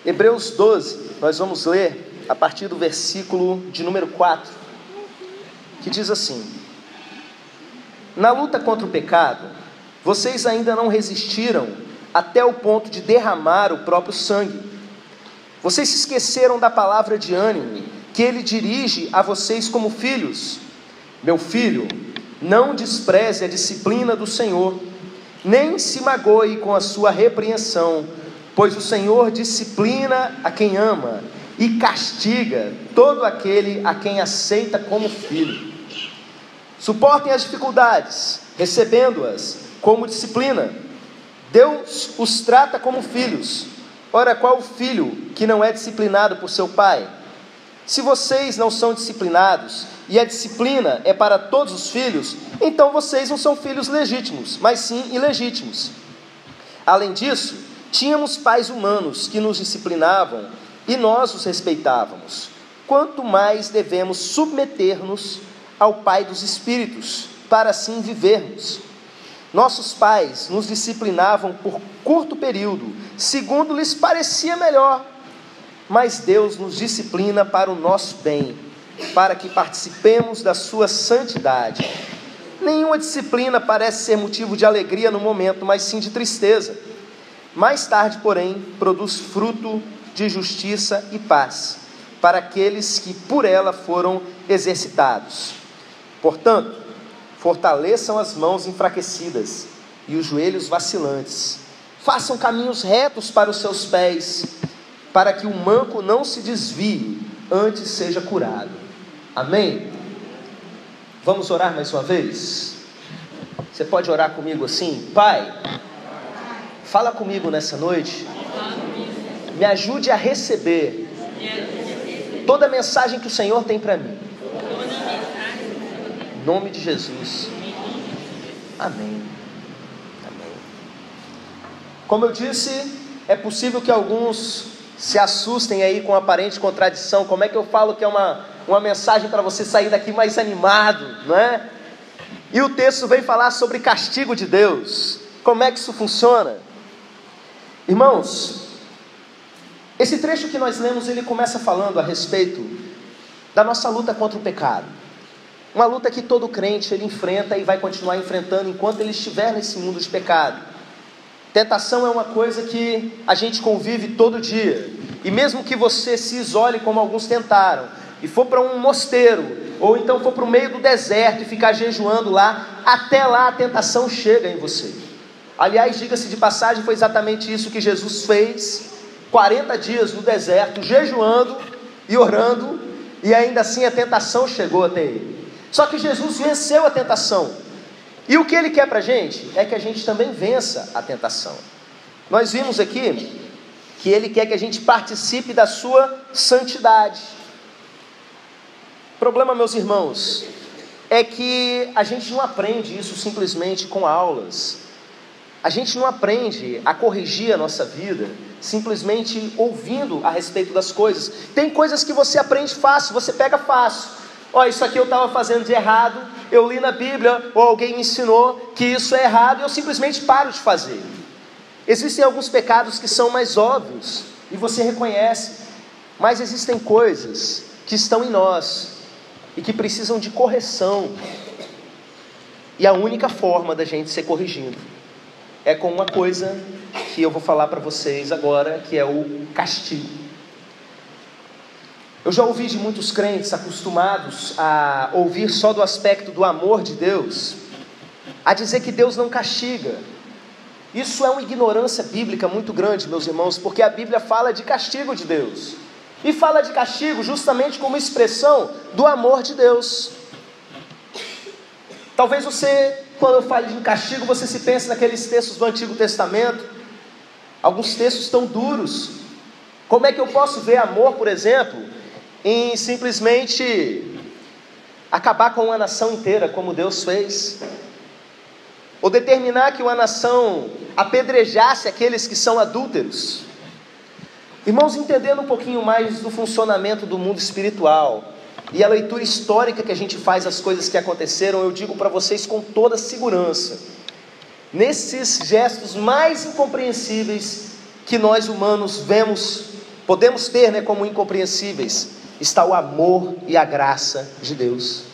Hebreus 12, nós vamos ler a partir do versículo de número 4, que diz assim: na luta contra o pecado, vocês ainda não resistiram até o ponto de derramar o próprio sangue. Vocês se esqueceram da palavra de ânimo que ele dirige a vocês como filhos. Meu filho, não despreze a disciplina do Senhor, nem se magoe com a sua repreensão, pois o Senhor disciplina a quem ama e castiga todo aquele a quem aceita como filho. Suportem as dificuldades, recebendo-as como disciplina. Deus os trata como filhos. Ora, qual o filho que não é disciplinado por seu pai? Se vocês não são disciplinados, e a disciplina é para todos os filhos, então vocês não são filhos legítimos, mas sim ilegítimos. Além disso, tínhamos pais humanos que nos disciplinavam e nós os respeitávamos. Quanto mais devemos submeter-nos ao Pai dos Espíritos, para assim vivermos. Nossos pais nos disciplinavam por curto período, segundo lhes parecia melhor, mas Deus nos disciplina para o nosso bem, para que participemos da sua santidade. Nenhuma disciplina parece ser motivo de alegria no momento, mas sim de tristeza. Mais tarde, porém, produz fruto de justiça e paz, para aqueles que por ela foram exercitados. Portanto, fortaleçam as mãos enfraquecidas e os joelhos vacilantes. Façam caminhos retos para os seus pés, para que o manco não se desvie, antes seja curado. Amém? Vamos orar mais uma vez? Você pode orar comigo assim? Pai, fala comigo nessa noite. Me ajude a receber toda a mensagem que o Senhor tem para mim. Em nome de Jesus. Amém. Amém. Como eu disse, é possível que alguns se assustem aí com aparente contradição. Como é que eu falo que é uma mensagem para você sair daqui mais animado, não é? E o texto vem falar sobre castigo de Deus. Como é que isso funciona? Irmãos, esse trecho que nós lemos, ele começa falando a respeito da nossa luta contra o pecado. Uma luta que todo crente ele enfrenta e vai continuar enfrentando enquanto ele estiver nesse mundo de pecado. Tentação é uma coisa que a gente convive todo dia. E mesmo que você se isole como alguns tentaram, e for para um mosteiro, ou então for para o meio do deserto e ficar jejuando lá, até lá a tentação chega em você. Aliás, diga-se de passagem, foi exatamente isso que Jesus fez, 40 dias no deserto, jejuando e orando, e ainda assim a tentação chegou até ele. Só que Jesus venceu a tentação. E o que ele quer para a gente é que a gente também vença a tentação. Nós vimos aqui que ele quer que a gente participe da sua santidade. O problema, meus irmãos, é que a gente não aprende isso simplesmente com aulas. A gente não aprende a corrigir a nossa vida simplesmente ouvindo a respeito das coisas. Tem coisas que você aprende fácil, você pega fácil. Ó, isso aqui eu estava fazendo de errado, eu li na Bíblia, ou alguém me ensinou que isso é errado, e eu simplesmente paro de fazer. Existem alguns pecados que são mais óbvios, e você reconhece, mas existem coisas que estão em nós, e que precisam de correção, e a única forma da gente ser corrigido, é com uma coisa que eu vou falar para vocês agora, que é o castigo. Eu já ouvi de muitos crentes acostumados a ouvir só do aspecto do amor de Deus, a dizer que Deus não castiga. Isso é uma ignorância bíblica muito grande, meus irmãos, porque a Bíblia fala de castigo de Deus. E fala de castigo justamente como expressão do amor de Deus. Talvez você, quando eu falo de castigo, você se pense naqueles textos do Antigo Testamento. Alguns textos tão duros. Como é que eu posso ver amor, por exemplo, em simplesmente acabar com uma nação inteira, como Deus fez? Ou determinar que uma nação apedrejasse aqueles que são adúlteros? Irmãos, entendendo um pouquinho mais do funcionamento do mundo espiritual e a leitura histórica que a gente faz das coisas que aconteceram, eu digo para vocês com toda segurança, nesses gestos mais incompreensíveis que nós humanos vemos podemos ter, como incompreensíveis, está o amor e a graça de Deus.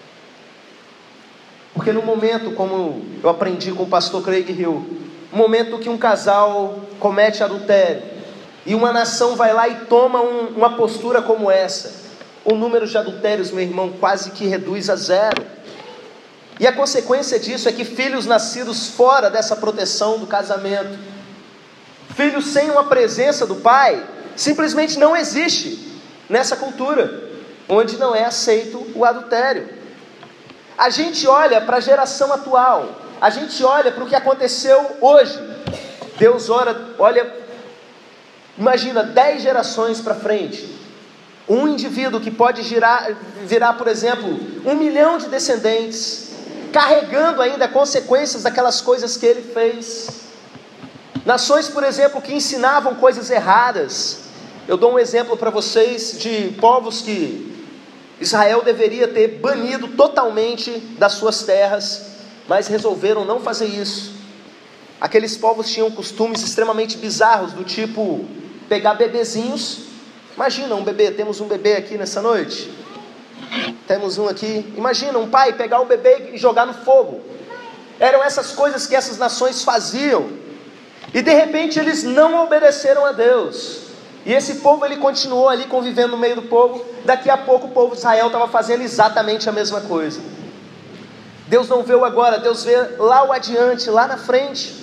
Porque no momento, como eu aprendi com o pastor Craig Hill, no momento que um casal comete adultério, e uma nação vai lá e toma uma postura como essa, o número de adultérios, meu irmão, quase que reduz a zero. E a consequência disso é que filhos nascidos fora dessa proteção do casamento, filhos sem uma presença do pai, simplesmente não existe nessa cultura, onde não é aceito o adultério. A gente olha para a geração atual, a gente olha para o que aconteceu hoje. Deus olha, imagina 10 gerações para frente, um indivíduo que pode virar, por exemplo, 1 milhão de descendentes, carregando ainda consequências daquelas coisas que ele fez. Nações, por exemplo, que ensinavam coisas erradas. Eu dou um exemplo para vocês de povos que Israel deveria ter banido totalmente das suas terras, mas resolveram não fazer isso. Aqueles povos tinham costumes extremamente bizarros, do tipo, pegar bebezinhos. Imagina um bebê, temos um bebê aqui nessa noite, temos um aqui, imagina um pai pegar o bebê e jogar no fogo. Eram essas coisas que essas nações faziam, e de repente eles não obedeceram a Deus, e esse povo ele continuou ali convivendo no meio do povo. Daqui a pouco o povo de Israel estava fazendo exatamente a mesma coisa. Deus não vê o agora, Deus vê lá o adiante, lá na frente.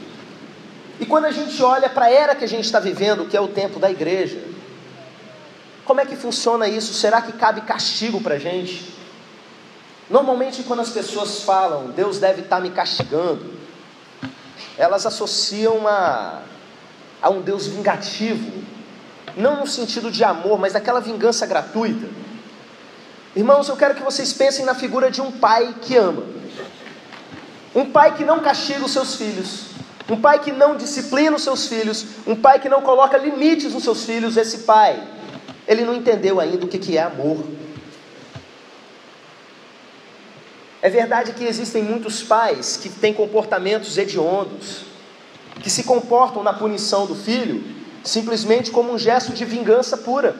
E quando a gente olha para a era que a gente está vivendo, que é o tempo da igreja, como é que funciona isso? Será que cabe castigo para a gente? Normalmente quando as pessoas falam, Deus deve estar me castigando, elas associam a um Deus vingativo, não no sentido de amor, mas daquela vingança gratuita. Irmãos, eu quero que vocês pensem na figura de um pai que ama, um pai que não castiga os seus filhos, um pai que não disciplina os seus filhos, um pai que não coloca limites nos seus filhos. Esse pai, ele não entendeu ainda o que é amor. É verdade que existem muitos pais que têm comportamentos hediondos, que se comportam na punição do filho simplesmente como um gesto de vingança pura.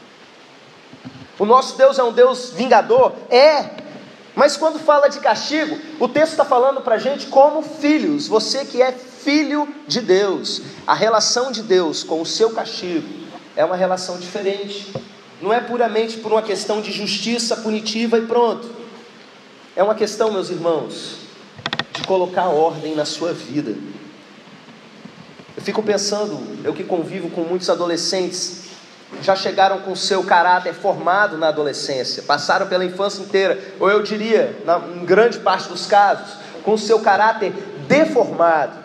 O nosso Deus é um Deus vingador? Mas quando fala de castigo, o texto está falando para a gente como filhos. Você que é filho de Deus, a relação de Deus com o seu castigo é uma relação diferente. Não é puramente por uma questão de justiça punitiva e pronto. É uma questão, meus irmãos, de colocar ordem na sua vida. Eu fico pensando, eu que convivo com muitos adolescentes, já chegaram com o seu caráter formado na adolescência, passaram pela infância inteira, ou eu diria, em grande parte dos casos, com o seu caráter deformado,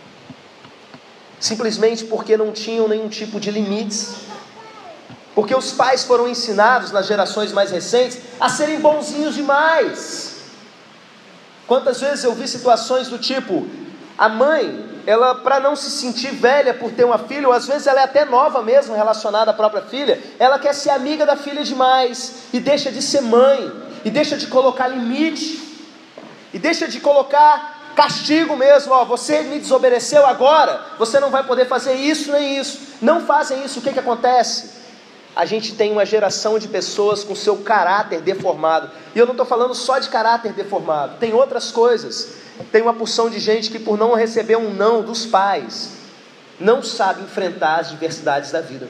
simplesmente porque não tinham nenhum tipo de limites, porque os pais foram ensinados nas gerações mais recentes a serem bonzinhos demais. Quantas vezes eu vi situações do tipo, a mãe, ela, para não se sentir velha por ter uma filha, ou às vezes ela é até nova mesmo, relacionada à própria filha, ela quer ser amiga da filha demais, e deixa de ser mãe, e deixa de colocar limite, e deixa de colocar castigo mesmo. Você me desobedeceu agora, você não vai poder fazer isso nem isso. Não fazem isso. O que acontece? A gente tem uma geração de pessoas com seu caráter deformado, e eu não estou falando só de caráter deformado, tem outras coisas. Tem uma porção de gente que, por não receber um não dos pais, não sabe enfrentar as diversidades da vida.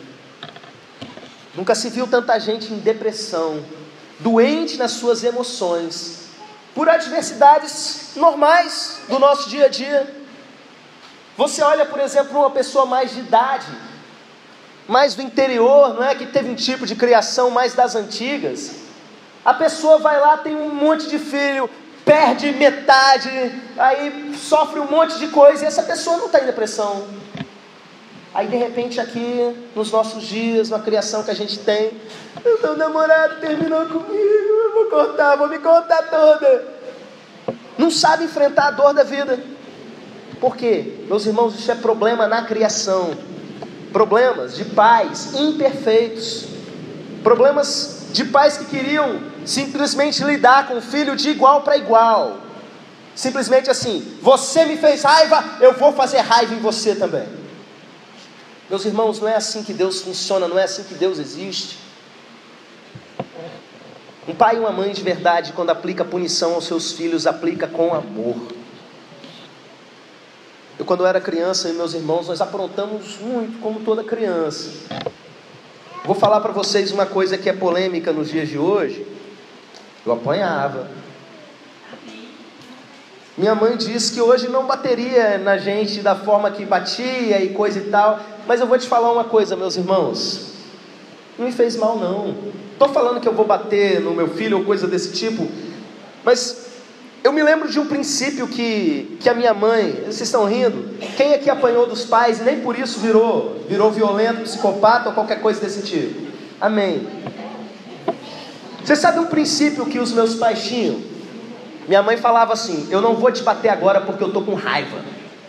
Nunca se viu tanta gente em depressão, doente nas suas emoções, por adversidades normais do nosso dia a dia. Você olha, por exemplo, uma pessoa mais de idade, mais do interior, não é? Que teve um tipo de criação mais das antigas. A pessoa vai lá, tem um monte de filho, perde metade, aí sofre um monte de coisa, e essa pessoa não está em depressão. Aí de repente aqui, nos nossos dias, na criação que a gente tem, o meu namorado terminou comigo, eu vou me contar toda. Não sabe enfrentar a dor da vida. Por quê? Meus irmãos, isso é problema na criação. Problemas de pais imperfeitos. Problemas de pais que queriam simplesmente lidar com o filho de igual para igual. Simplesmente assim, você me fez raiva, eu vou fazer raiva em você também. Meus irmãos, não é assim que Deus funciona, não é assim que Deus existe. Um pai e uma mãe de verdade, quando aplica punição aos seus filhos, aplica com amor. Eu, quando eu era criança, e meus irmãos, nós aprontamos muito, como toda criança. Vou falar para vocês uma coisa que é polêmica nos dias de hoje. Eu apanhava. Minha mãe disse que hoje não bateria na gente da forma que batia e coisa e tal. Mas eu vou te falar uma coisa, meus irmãos. Não me fez mal, não. Estou falando que eu vou bater no meu filho ou coisa desse tipo. Mas eu me lembro de um princípio que a minha mãe... Vocês estão rindo? Quem aqui apanhou dos pais e nem por isso virou violento, psicopata ou qualquer coisa desse tipo? Amém. Você sabe um princípio que os meus pais tinham? Minha mãe falava assim: eu não vou te bater agora porque eu estou com raiva.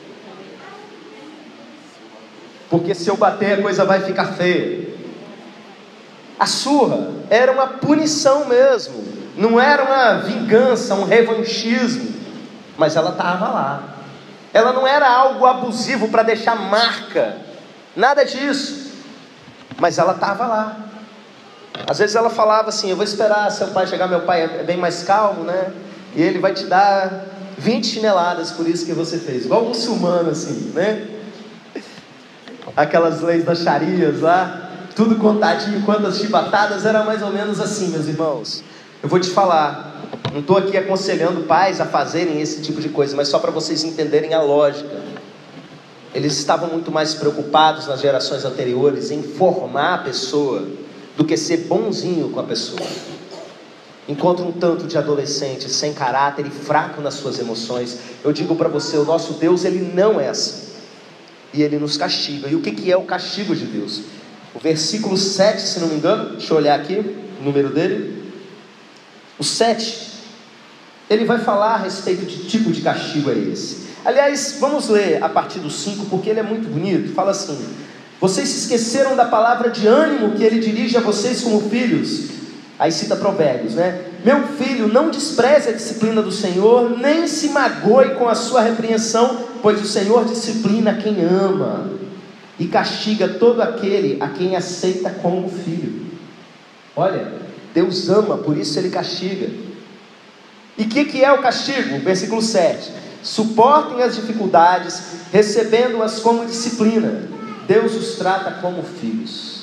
Porque se eu bater a coisa vai ficar feia. A surra era uma punição mesmo. Não era uma vingança, um revanchismo. Mas ela estava lá. Ela não era algo abusivo para deixar marca. Nada disso. Mas ela estava lá. Às vezes ela falava assim: eu vou esperar seu pai chegar. Meu pai é bem mais calmo, né? E ele vai te dar 20 chineladas por isso que você fez. Igual um muçulmano assim, né? Aquelas leis das Sharias lá, tudo contadinho, quantas chibatadas, era mais ou menos assim, meus irmãos. Eu vou te falar, não estou aqui aconselhando pais a fazerem esse tipo de coisa, mas só para vocês entenderem a lógica. Eles estavam muito mais preocupados nas gerações anteriores em formar a pessoa do que ser bonzinho com a pessoa. Encontra um tanto de adolescente sem caráter e fraco nas suas emoções. Eu digo para você, o nosso Deus, Ele não é assim. E Ele nos castiga. E o que é o castigo de Deus? O versículo 7, se não me engano, deixa eu olhar aqui, o número dele. O 7, ele vai falar a respeito de que tipo de castigo é esse. Aliás, vamos ler a partir do 5, porque ele é muito bonito. Fala assim: vocês se esqueceram da palavra de ânimo que Ele dirige a vocês como filhos. Aí cita Provérbios, né? Meu filho, não despreze a disciplina do Senhor, nem se magoe com a sua repreensão, pois o Senhor disciplina quem ama e castiga todo aquele a quem aceita como filho. Olha, Deus ama, por isso Ele castiga. E o que é o castigo? Versículo 7: suportem as dificuldades, recebendo-as como disciplina. Deus os trata como filhos.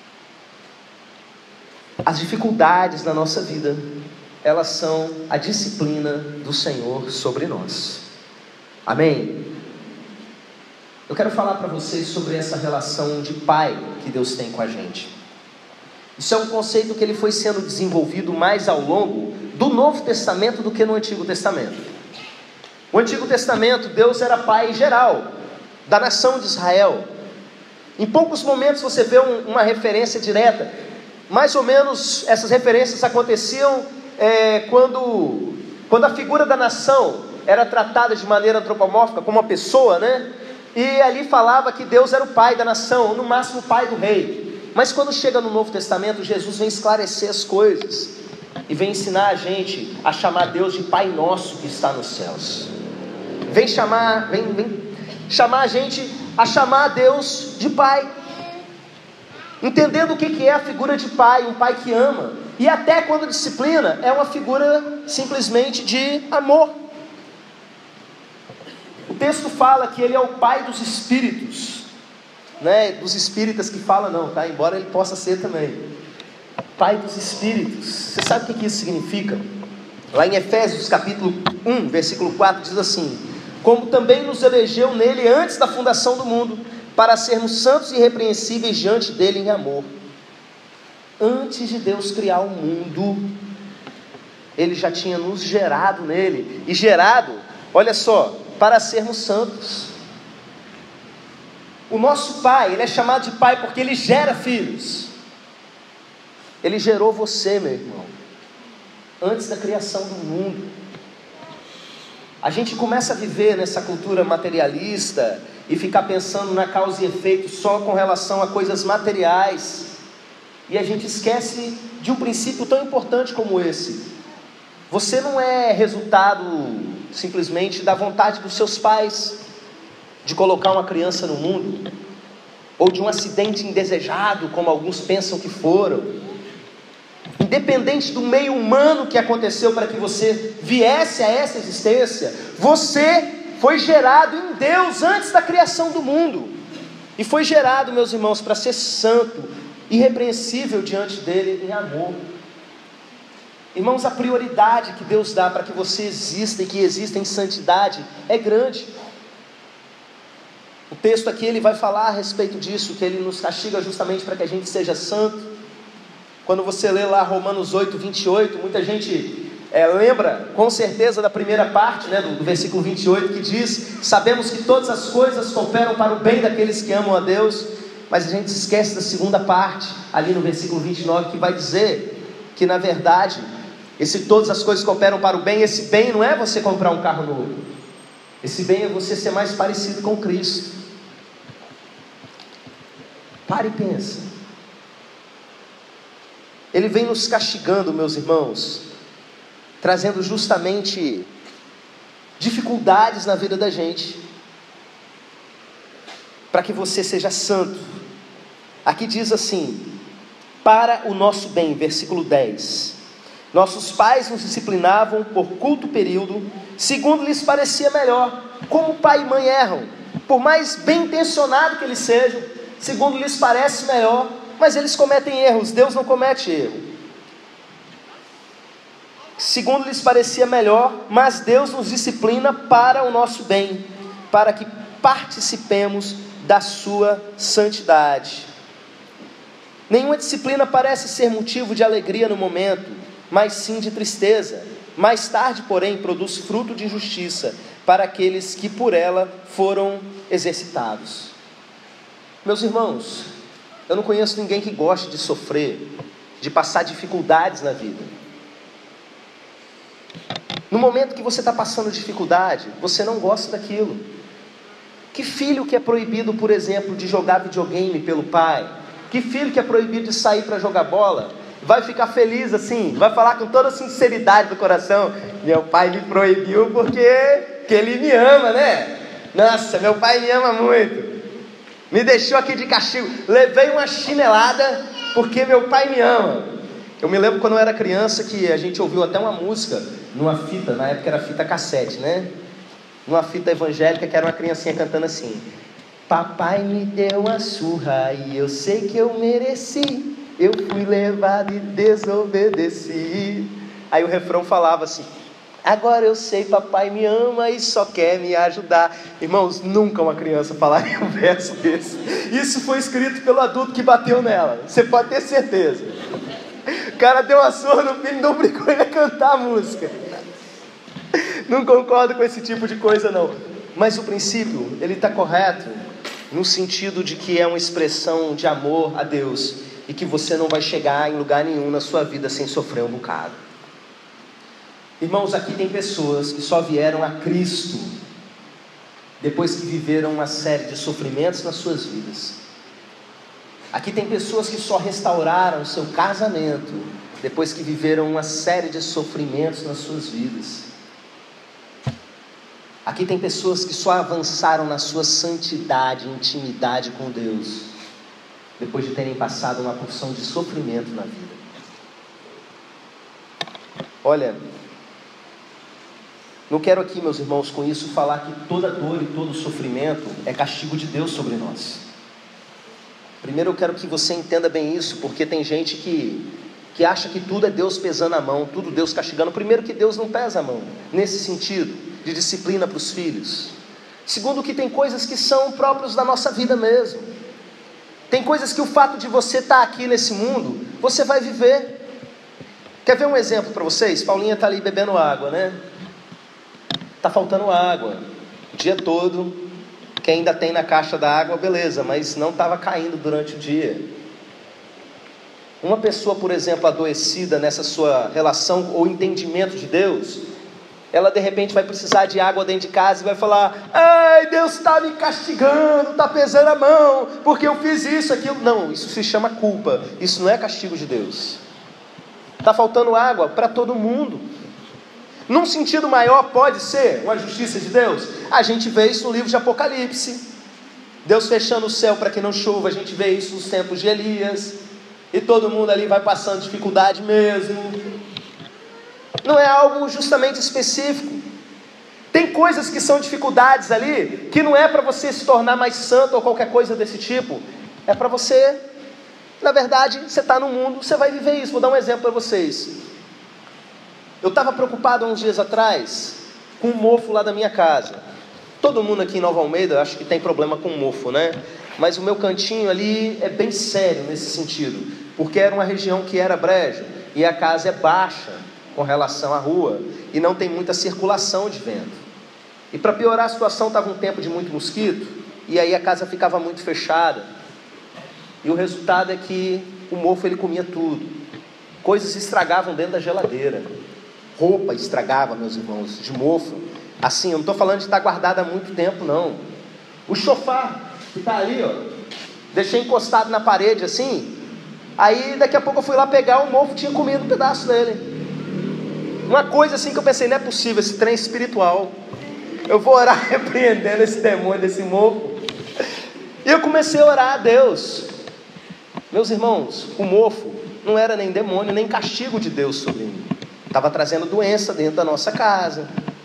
As dificuldades na nossa vida, elas são a disciplina do Senhor sobre nós. Amém? Eu quero falar para vocês sobre essa relação de pai que Deus tem com a gente. Isso é um conceito que ele foi sendo desenvolvido mais ao longo do Novo Testamento do que no Antigo Testamento. No Antigo Testamento, Deus era pai geral da nação de Israel. Em poucos momentos você vê uma referência direta. Mais ou menos essas referências aconteciam quando a figura da nação era tratada de maneira antropomórfica, como uma pessoa, né? E ali falava que Deus era o pai da nação, ou no máximo o pai do rei. Mas quando chega no Novo Testamento, Jesus vem esclarecer as coisas e vem ensinar a gente a chamar Deus de Pai Nosso que está nos céus. Vem chamar a gente a chamar a Deus de Pai. Entendendo o que é a figura de pai, um pai que ama. E até quando disciplina, é uma figura simplesmente de amor. O texto fala que Ele é o pai dos espíritos. Não é dos espíritas que fala não, tá? Embora Ele possa ser também. Pai dos espíritos. Você sabe o que isso significa? Lá em Efésios capítulo 1, versículo 4, diz assim: como também nos elegeu nele antes da fundação do mundo, para sermos santos e irrepreensíveis diante dele em amor. Antes de Deus criar o mundo, Ele já tinha nos gerado nele. E gerado, olha só, para sermos santos. O nosso pai, Ele é chamado de pai porque Ele gera filhos. Ele gerou você, meu irmão, antes da criação do mundo. A gente começa a viver nessa cultura materialista e ficar pensando na causa e efeito só com relação a coisas materiais. E a gente esquece de um princípio tão importante como esse. Você não é resultado simplesmente da vontade dos seus pais de colocar uma criança no mundo. ou de um acidente indesejado, como alguns pensam que foram. Independente do meio humano que aconteceu para que você viesse a essa existência, você foi gerado em Deus antes da criação do mundo. E foi gerado, meus irmãos, para ser santo, irrepreensível diante dele em amor. Irmãos, a prioridade que Deus dá para que você exista e que exista em santidade é grande. O texto aqui ele vai falar a respeito disso, que ele nos castiga justamente para que a gente seja santo. Quando você lê lá Romanos 8, 28, muita gente lembra com certeza da primeira parte, do versículo 28, que diz: sabemos que todas as coisas cooperam para o bem daqueles que amam a Deus, mas a gente esquece da segunda parte, ali no versículo 29, que vai dizer que na verdade, todas as coisas cooperam para o bem, esse bem não é você comprar um carro novo, esse bem é você ser mais parecido com Cristo. Pare e pensa. Ele vem nos castigando, meus irmãos, trazendo justamente dificuldades na vida da gente, para que você seja santo. Aqui diz assim: para o nosso bem, versículo 10. Nossos pais nos disciplinavam por curto período, segundo lhes parecia melhor. Como pai e mãe erram, por mais bem intencionado que eles sejam, segundo lhes parece melhor, mas eles cometem erros. Deus não comete erro. Segundo lhes parecia melhor, mas Deus nos disciplina para o nosso bem, para que participemos da sua santidade. Nenhuma disciplina parece ser motivo de alegria no momento, mas sim de tristeza. Mais tarde, porém, produz fruto de justiça para aqueles que por ela foram exercitados. Meus irmãos, eu não conheço ninguém que goste de sofrer, de passar dificuldades na vida. No momento que você está passando dificuldade, você não gosta daquilo. Que filho que é proibido, por exemplo, de jogar videogame pelo pai? Que filho que é proibido de sair para jogar bola? Vai ficar feliz assim, vai falar com toda a sinceridade do coração: meu pai me proibiu porque ele me ama, né? Nossa, meu pai me ama muito. Me deixou aqui de castigo. Levei uma chinelada porque meu pai me ama. Eu me lembro quando eu era criança que a gente ouviu até uma música numa fita, na época era fita cassete, né? Numa fita evangélica, que era uma criancinha cantando assim: papai me deu uma surra e eu sei que eu mereci, eu fui levado e desobedeci. Aí o refrão falava assim: agora eu sei, papai me ama e só quer me ajudar. Irmãos, nunca uma criança falaria um verso desse. Isso foi escrito pelo adulto que bateu nela, você pode ter certeza. O cara deu uma surra no filho e não obrigou ele a cantar a música. Não concordo com esse tipo de coisa não. Mas o princípio, ele está correto, no sentido de que é uma expressão de amor a Deus, e que você não vai chegar em lugar nenhum na sua vida sem sofrer um bocado. Irmãos, aqui tem pessoas que só vieram a Cristo depois que viveram uma série de sofrimentos nas suas vidas. Aqui tem pessoas que só restauraram o seu casamento depois que viveram uma série de sofrimentos nas suas vidas. Aqui tem pessoas que só avançaram na sua santidade, intimidade com Deus, depois de terem passado uma porção de sofrimento na vida. Olha, não quero aqui, meus irmãos, com isso falar que toda dor e todo sofrimento é castigo de Deus sobre nós. Primeiro eu quero que você entenda bem isso, porque tem gente que acha que tudo é Deus pesando a mão, tudo Deus castigando. Primeiro, que Deus não pesa a mão, nesse sentido, de disciplina para os filhos. Segundo, que tem coisas que são próprios da nossa vida mesmo. Tem coisas que o fato de você estar aqui nesse mundo, você vai viver. Quer ver um exemplo para vocês? Paulinha está ali bebendo água, né? Está faltando água o dia todo. Quem ainda tem na caixa da água, beleza, mas não estava caindo durante o dia. Uma pessoa, por exemplo, adoecida nessa sua relação ou entendimento de Deus, ela de repente vai precisar de água dentro de casa e vai falar: ai, Deus está me castigando, está pesando a mão, porque eu fiz isso, aquilo. Não, isso se chama culpa, isso não é castigo de Deus. Está faltando água para todo mundo. Num sentido maior, pode ser uma justiça de Deus? A gente vê isso no livro de Apocalipse. Deus fechando o céu para que não chova. A gente vê isso nos tempos de Elias, e todo mundo ali vai passando dificuldade mesmo. Não é algo justamente específico. Tem coisas que são dificuldades ali, que não é para você se tornar mais santo ou qualquer coisa desse tipo. É para você, na verdade, você está no mundo, você vai viver isso. Vou dar um exemplo para vocês. Eu estava preocupado há uns dias atrás com um mofo lá da minha casa. Todo mundo aqui em Nova Almeida acho que tem problema com mofo, né? Mas o meu cantinho ali é bem sério nesse sentido, porque era uma região que era brejo, e a casa é baixa com relação à rua, e não tem muita circulação de vento. E para piorar a situação, estava um tempo de muito mosquito, e aí a casa ficava muito fechada, e o resultado é que o mofo ele comia tudo. Coisas se estragavam dentro da geladeira, roupa estragava, meus irmãos, de mofo. Assim, eu não estou falando de estar guardada há muito tempo, não. O sofá que está ali, ó, deixei encostado na parede assim, aí daqui a pouco eu fui lá pegar, o mofo tinha comido um pedaço dele. Uma coisa assim que eu pensei, não é possível, esse trem espiritual. Eu vou orar repreendendo esse demônio desse mofo. E eu comecei a orar a Deus. Meus irmãos, o mofo não era nem demônio, nem castigo de Deus sobre mim. Estava trazendo doença dentro da nossa casa.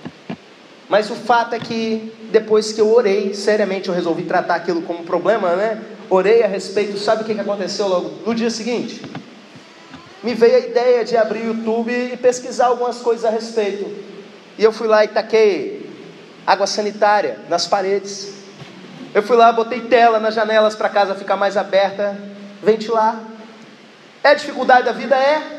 Mas o fato é que depois que eu orei, seriamente eu resolvi tratar aquilo como problema, né? Orei a respeito, sabe o que aconteceu logo no dia seguinte? Me veio a ideia de abrir o YouTube e pesquisar algumas coisas a respeito. E eu fui lá e taquei água sanitária nas paredes. Eu fui lá, botei tela nas janelas para a casa ficar mais aberta, ventilar. É dificuldade da vida?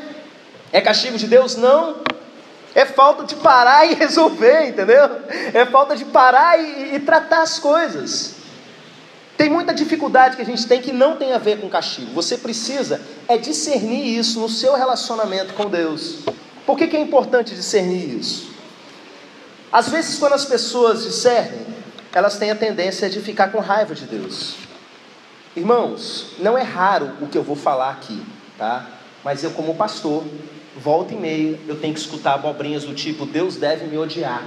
É castigo de Deus? Não. É falta de parar e resolver, entendeu? É falta de parar e tratar as coisas. Tem muita dificuldade que a gente tem que não tem a ver com castigo. Você precisa discernir isso no seu relacionamento com Deus. Por que é importante discernir isso? Às vezes quando as pessoas discernem, elas têm a tendência de ficar com raiva de Deus. Irmãos, não é raro o que eu vou falar aqui, tá? Mas eu como pastor, volta e meia, eu tenho que escutar abobrinhas do tipo, Deus deve me odiar.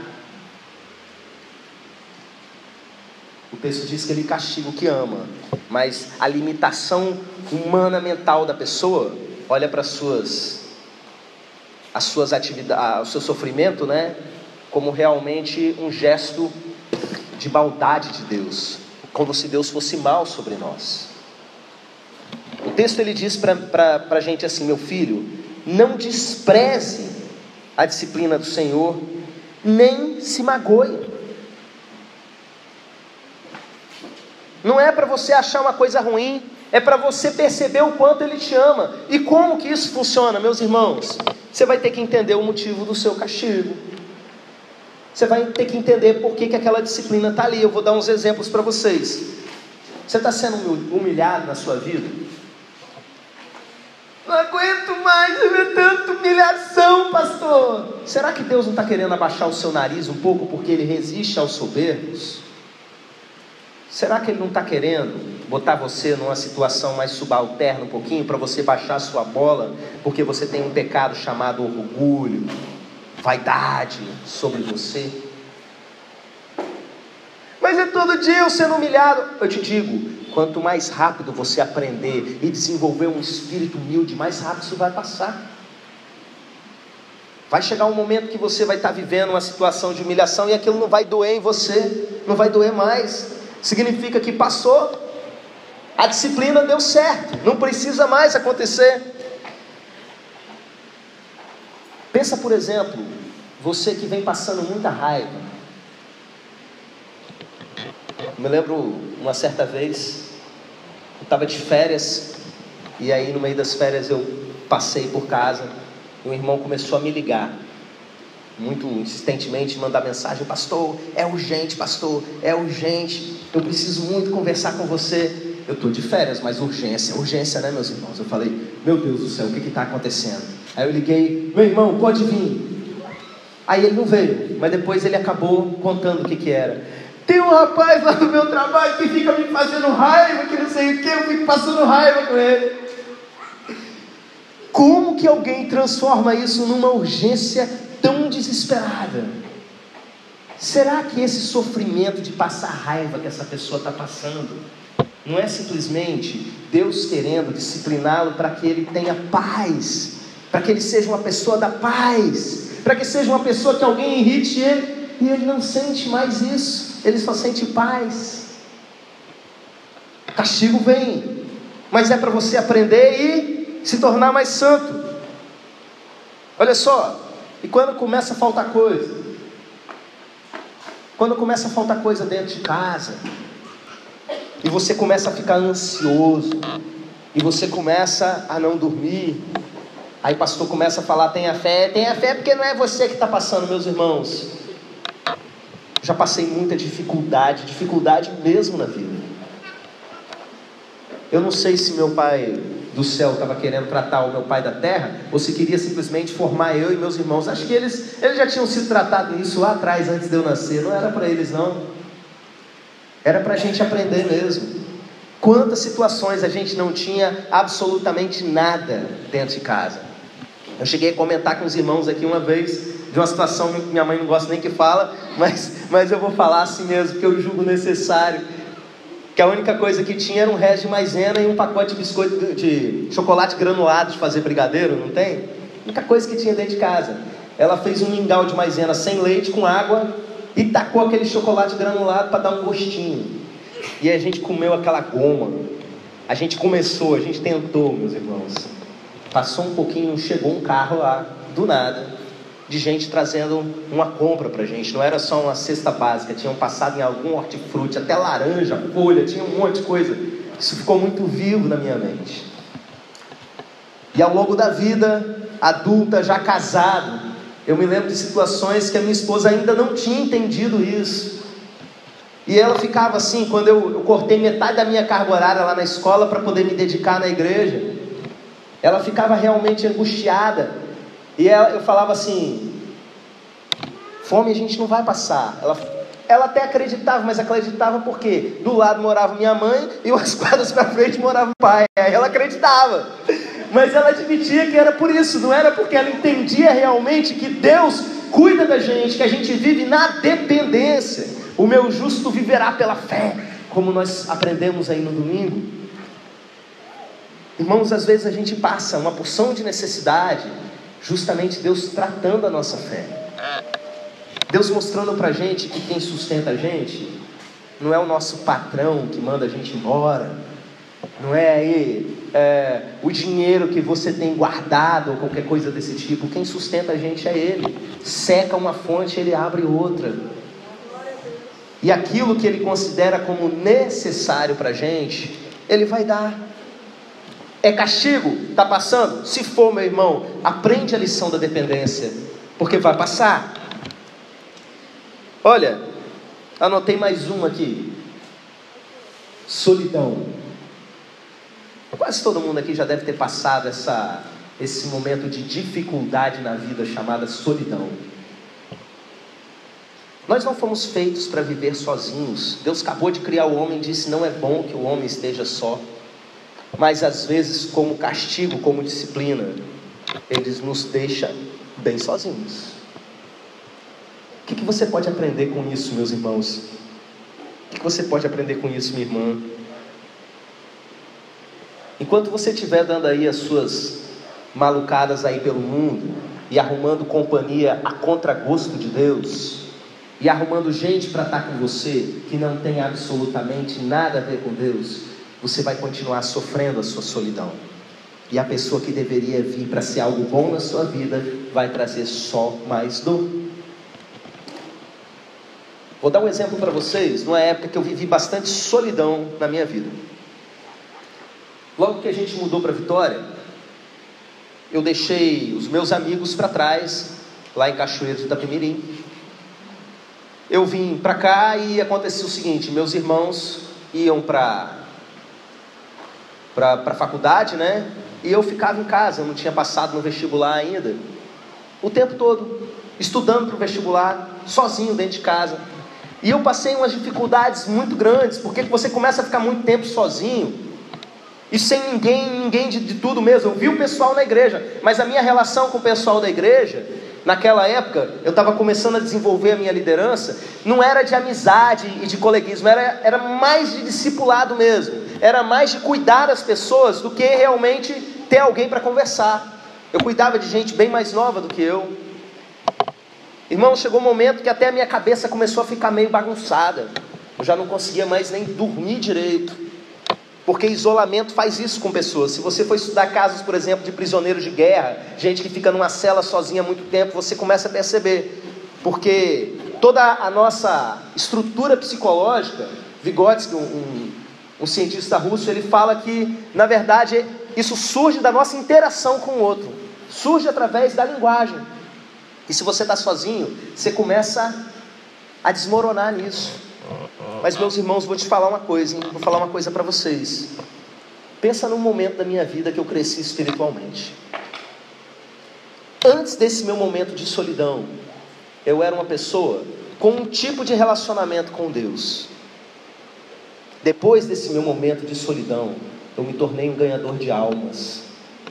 O texto diz que ele castiga o que ama, mas a limitação humana mental da pessoa olha para as suas atividades, o seu sofrimento, né, como realmente um gesto de maldade de Deus, como se Deus fosse mal sobre nós. O texto ele diz para a gente assim, meu filho, não despreze a disciplina do Senhor, nem se magoe. Não é para você achar uma coisa ruim, é para você perceber o quanto Ele te ama. E como que isso funciona, meus irmãos? Você vai ter que entender o motivo do seu castigo. Você vai ter que entender por que aquela disciplina está ali. Eu vou dar uns exemplos para vocês. Você está sendo humilhado na sua vida? Não aguento mais ver tanta humilhação, pastor. Será que Deus não está querendo abaixar o seu nariz um pouco porque Ele resiste aos soberbos? Será que Ele não está querendo botar você numa situação mais subalterna um pouquinho, para você baixar a sua bola, porque você tem um pecado chamado orgulho, vaidade sobre você? Mas é todo dia eu sendo humilhado. Eu te digo, quanto mais rápido você aprender e desenvolver um espírito humilde, mais rápido isso vai passar. Vai chegar um momento que você vai estar vivendo uma situação de humilhação e aquilo não vai doer em você, não vai doer mais. Significa que passou, a disciplina deu certo, não precisa mais acontecer. Pensa, por exemplo, você que vem passando muita raiva. Eu me lembro uma certa vez, eu estava de férias, e aí no meio das férias eu passei por casa, e um irmão começou a me ligar, muito insistentemente, mandar mensagem: pastor, é urgente, eu preciso muito conversar com você. Eu estou de férias, mas urgência, né, meus irmãos? Eu falei: meu Deus do céu, o que está acontecendo? Aí eu liguei: meu irmão, pode vir. Aí ele não veio, mas depois ele acabou contando o que era. Tem um rapaz lá no meu trabalho que fica me fazendo raiva, que não sei o que, eu fico passando raiva com ele. Como que alguém transforma isso numa urgência tão desesperada? Será que esse sofrimento de passar raiva que essa pessoa está passando não é simplesmente Deus querendo discipliná-lo para que ele tenha paz, para que ele seja uma pessoa da paz, para que seja uma pessoa que alguém irrite ele e ele não sente mais isso, ele só sente paz? Castigo vem, mas é para você aprender e se tornar mais santo. Olha só, e quando começa a faltar coisa? Quando começa a faltar coisa dentro de casa, e você começa a ficar ansioso, e você começa a não dormir, aí o pastor começa a falar, tenha fé porque não é você que está passando, meus irmãos. Já passei muita dificuldade mesmo na vida. Eu não sei se meu pai do céu estava querendo tratar o meu pai da terra, ou se queria simplesmente formar eu e meus irmãos. Acho que eles já tinham sido tratados nisso lá atrás, antes de eu nascer. Não era para eles não, era para a gente aprender mesmo. Quantas situações a gente não tinha absolutamente nada dentro de casa. Eu cheguei a comentar com os irmãos aqui uma vez de uma situação que minha mãe não gosta nem que fala, mas eu vou falar assim mesmo, porque eu julgo necessário. Que a única coisa que tinha era um resto de maisena e um pacote de biscoito de chocolate granulado de fazer brigadeiro, não tem? A única coisa que tinha dentro de casa. Ela fez um mingau de maisena sem leite, com água, e tacou aquele chocolate granulado para dar um gostinho. E a gente comeu aquela goma. A gente tentou, meus irmãos. Passou um pouquinho, chegou um carro lá, do nada, de gente trazendo uma compra pra gente. Não era só uma cesta básica, tinham passado em algum hortifruti, até laranja, folha, tinha um monte de coisa. Isso ficou muito vivo na minha mente. E ao longo da vida adulta, já casado, eu me lembro de situações que a minha esposa ainda não tinha entendido isso. E ela ficava assim, quando eu cortei metade da minha carga horária lá na escola para poder me dedicar na igreja, ela ficava realmente angustiada. E eu falava assim, fome a gente não vai passar. Ela até acreditava, mas acreditava porque do lado morava minha mãe e umas quadras para frente morava o pai. Aí ela acreditava, mas ela admitia que era por isso, não era porque ela entendia realmente que Deus cuida da gente, que a gente vive na dependência. O meu justo viverá pela fé, como nós aprendemos aí no domingo. Irmãos, às vezes a gente passa uma porção de necessidade, justamente Deus tratando a nossa fé, Deus mostrando pra gente que quem sustenta a gente não é o nosso patrão que manda a gente embora, não é o dinheiro que você tem guardado ou qualquer coisa desse tipo. Quem sustenta a gente é Ele. Seca uma fonte, Ele abre outra, e aquilo que Ele considera como necessário pra gente, Ele vai dar. É castigo? Está passando? Se for, meu irmão, aprende a lição da dependência, porque vai passar. Olha, anotei mais uma aqui. Solidão. Quase todo mundo aqui já deve ter passado esse momento de dificuldade na vida chamada solidão. Nós não fomos feitos para viver sozinhos. Deus acabou de criar o homem e disse, não é bom que o homem esteja só. Mas às vezes, como castigo, como disciplina, Ele nos deixa bem sozinhos. O que você pode aprender com isso, meus irmãos? O que você pode aprender com isso, minha irmã? Enquanto você estiver dando aí as suas malucadas aí pelo mundo, e arrumando companhia a contragosto de Deus, e arrumando gente para estar com você, que não tem absolutamente nada a ver com Deus, você vai continuar sofrendo a sua solidão. E a pessoa que deveria vir para ser algo bom na sua vida, vai trazer só mais dor. Vou dar um exemplo para vocês, numa época que eu vivi bastante solidão na minha vida. Logo que a gente mudou para Vitória, eu deixei os meus amigos para trás, lá em Cachoeiro de Itapemirim. Eu vim para cá e aconteceu o seguinte, meus irmãos iam para a faculdade, né? E eu ficava em casa, eu não tinha passado no vestibular ainda. O tempo todo, estudando para o vestibular, sozinho dentro de casa. E eu passei umas dificuldades muito grandes, porque você começa a ficar muito tempo sozinho, e sem ninguém de tudo mesmo. Eu vi o pessoal na igreja, mas a minha relação com o pessoal da igreja naquela época, eu estava começando a desenvolver a minha liderança, não era de amizade e de coleguismo, era mais de discipulado mesmo, era mais de cuidar das pessoas do que realmente ter alguém para conversar. Eu cuidava de gente bem mais nova do que eu. Irmão, chegou um momento que até a minha cabeça começou a ficar meio bagunçada, eu já não conseguia mais nem dormir direito, porque isolamento faz isso com pessoas. Se você for estudar casos, por exemplo, de prisioneiros de guerra, gente que fica numa cela sozinha há muito tempo, você começa a perceber, porque toda a nossa estrutura psicológica, Vygotsky, um cientista russo, ele fala que, na verdade, isso surge da nossa interação com o outro, surge através da linguagem, e se você está sozinho, você começa a desmoronar nisso. Mas, meus irmãos, vou te falar uma coisa, hein? Vou falar uma coisa para vocês. Pensa num momento da minha vida que eu cresci espiritualmente. Antes desse meu momento de solidão, eu era uma pessoa com um tipo de relacionamento com Deus. Depois desse meu momento de solidão, eu me tornei um ganhador de almas.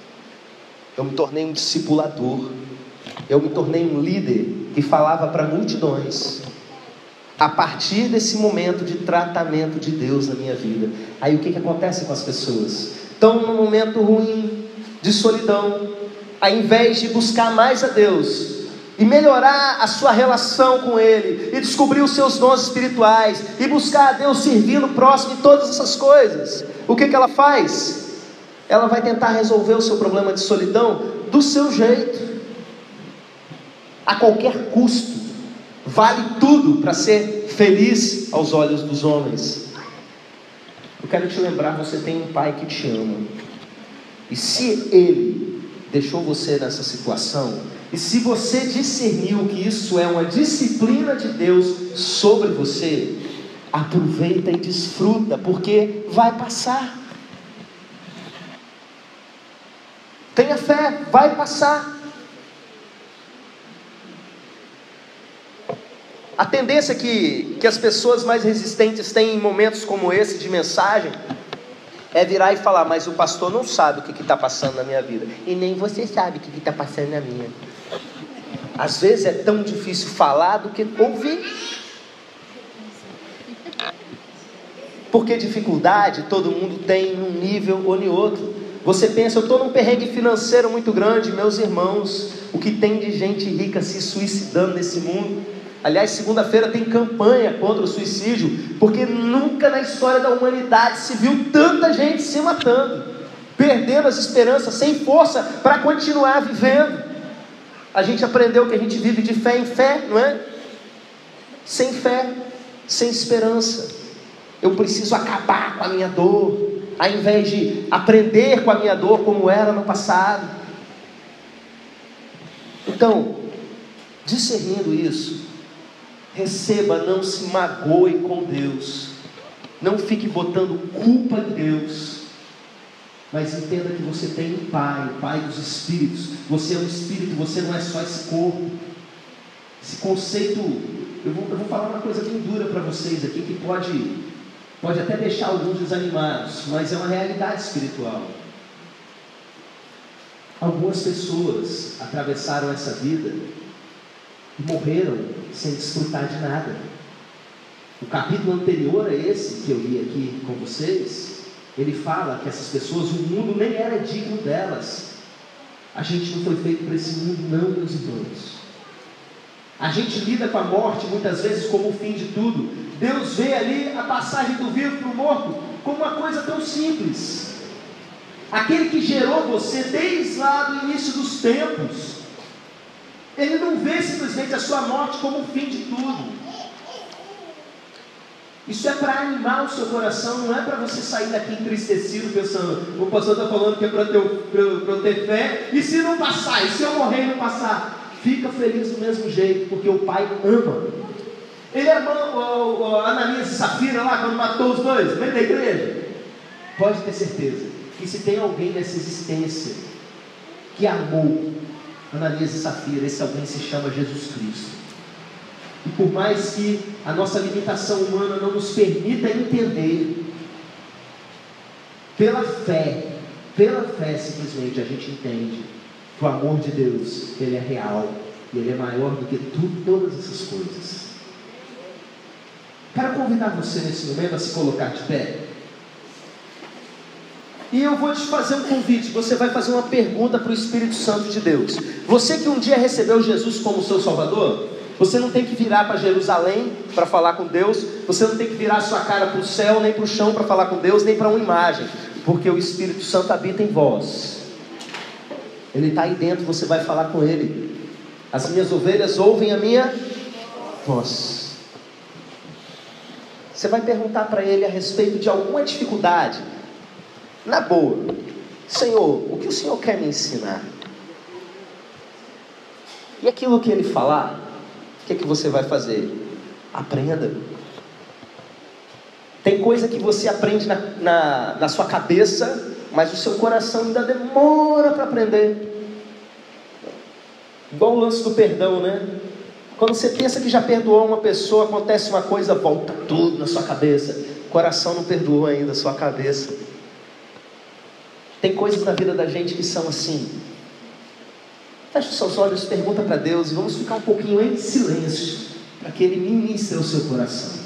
Eu me tornei um discipulador. Eu me tornei um líder que falava para multidões. A partir desse momento de tratamento de Deus na minha vida. Aí o que acontece com as pessoas? Estão num momento ruim, de solidão, ao invés de buscar mais a Deus e melhorar a sua relação com Ele, e descobrir os seus dons espirituais, e buscar a Deus servindo o próximo e todas essas coisas, o que ela faz? Ela vai tentar resolver o seu problema de solidão do seu jeito, a qualquer custo. Vale tudo para ser feliz aos olhos dos homens. Eu quero te lembrar, você tem um pai que te ama. E se ele deixou você nessa situação, e se você discerniu que isso é uma disciplina de Deus sobre você, aproveita e desfruta, porque vai passar. Tenha fé, vai passar. A tendência que as pessoas mais resistentes têm em momentos como esse de mensagem é virar e falar: mas o pastor não sabe o que está passando na minha vida, e nem você sabe o que está passando na minha. Às vezes é tão difícil falar do que ouvir, porque dificuldade todo mundo tem num nível ou em outro. Você pensa: eu estou num perrengue financeiro muito grande. Meus irmãos, o que tem de gente rica se suicidando nesse mundo? Aliás, segunda-feira tem campanha contra o suicídio, porque nunca na história da humanidade se viu tanta gente se matando, perdendo as esperanças, sem força para continuar vivendo. A gente aprendeu que a gente vive de fé em fé, não é? Sem fé, sem esperança. Eu preciso acabar com a minha dor, ao invés de aprender com a minha dor como era no passado. Então, discernindo isso, receba, não se magoe com Deus, não fique botando culpa em Deus, mas entenda que você tem um Pai, o Pai dos Espíritos. Você é um Espírito, você não é só esse corpo. Esse conceito, eu vou falar uma coisa bem dura para vocês aqui, que pode até deixar alguns desanimados, mas é uma realidade espiritual. Algumas pessoas atravessaram essa vida e morreram sem desfrutar de nada. O capítulo anterior a esse que eu li aqui com vocês, ele fala que essas pessoas, o mundo nem era digno delas. A gente não foi feito para esse mundo não, meus irmãos. A gente lida com a morte muitas vezes como o fim de tudo. Deus vê ali a passagem do vivo para o morto como uma coisa tão simples. Aquele que gerou você desde lá do início dos tempos, Ele não vê simplesmente a sua morte como o fim de tudo. Isso é para animar o seu coração, não é para você sair daqui entristecido pensando: o pastor está falando que é para eu ter fé, e se não passar, e se eu morrer e não passar? Fica feliz do mesmo jeito, porque o Pai ama. Ele amou o Ananias e Safira lá quando matou os dois, no meio da igreja. Pode ter certeza que se tem alguém nessa existência que amou Ananias e Safira, esse alguém se chama Jesus Cristo. E por mais que a nossa limitação humana não nos permita entender, pela fé simplesmente a gente entende que o amor de Deus, ele é real, E Ele é maior do que todas essas coisas. Quero convidar você nesse momento a se colocar de pé. E eu vou te fazer um convite. Você vai fazer uma pergunta para o Espírito Santo de Deus. Você que um dia recebeu Jesus como seu Salvador, você não tem que virar para Jerusalém para falar com Deus. Você não tem que virar sua cara para o céu, nem para o chão para falar com Deus, nem para uma imagem, porque o Espírito Santo habita em vós. Ele está aí dentro, você vai falar com Ele. As minhas ovelhas ouvem a minha voz. Você vai perguntar para Ele a respeito de alguma dificuldade. Na boa: Senhor, o que o Senhor quer me ensinar? E aquilo que Ele falar, o que você vai fazer? Aprenda. Tem coisa que você aprende na sua cabeça, mas o seu coração ainda demora para aprender. Igual o lance do perdão, né? Quando você pensa que já perdoou uma pessoa, acontece uma coisa, volta tudo na sua cabeça. O coração não perdoou ainda a sua cabeça. Tem coisas na vida da gente que são assim. Feche os seus olhos, pergunta para Deus, e vamos ficar um pouquinho em silêncio, para que Ele ministre o seu coração.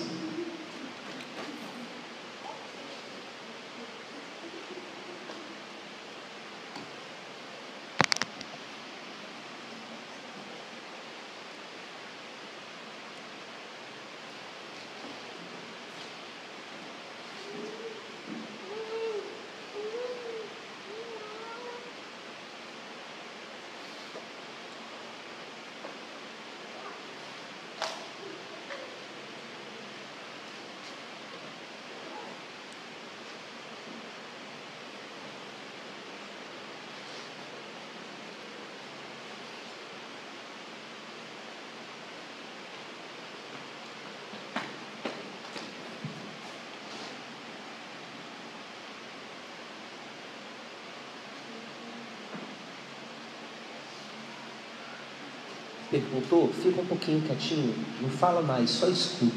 Perguntou? Fica um pouquinho quietinho, não fala mais, só escuta.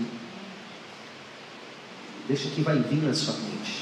Deixa que vai vir na sua mente.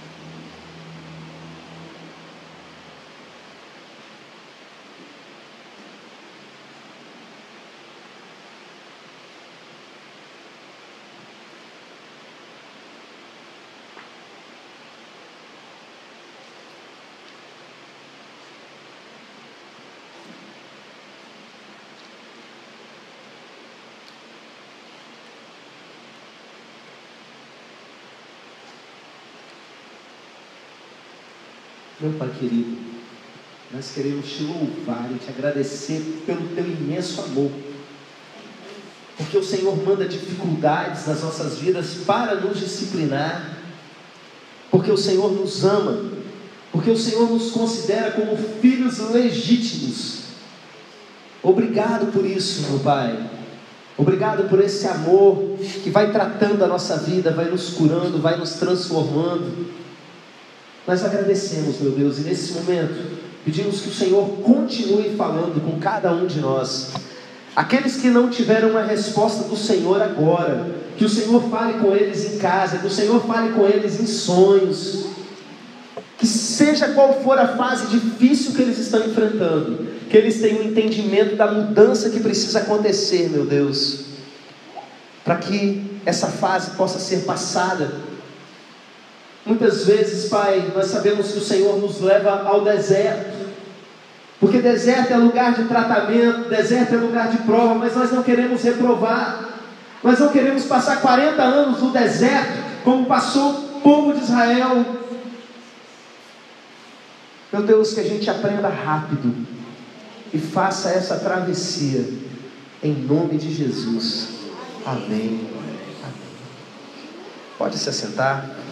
Meu Pai querido, nós queremos te louvar e te agradecer pelo teu imenso amor, porque o Senhor manda dificuldades nas nossas vidas para nos disciplinar, porque o Senhor nos ama, porque o Senhor nos considera como filhos legítimos. Obrigado por isso, meu Pai. Obrigado por esse amor que vai tratando a nossa vida, vai nos curando, vai nos transformando. Nós agradecemos, meu Deus, e nesse momento pedimos que o Senhor continue falando com cada um de nós. Aqueles que não tiveram uma resposta do Senhor agora, que o Senhor fale com eles em casa, que o Senhor fale com eles em sonhos, que seja qual for a fase difícil que eles estão enfrentando, que eles tenham um entendimento da mudança que precisa acontecer, meu Deus, para que essa fase possa ser passada. Muitas vezes, Pai, nós sabemos que o Senhor nos leva ao deserto, porque deserto é lugar de tratamento, deserto é lugar de prova, mas nós não queremos reprovar, nós não queremos passar 40 anos no deserto, como passou o povo de Israel. Meu Deus, que a gente aprenda rápido, e faça essa travessia, em nome de Jesus, amém. Pode se assentar.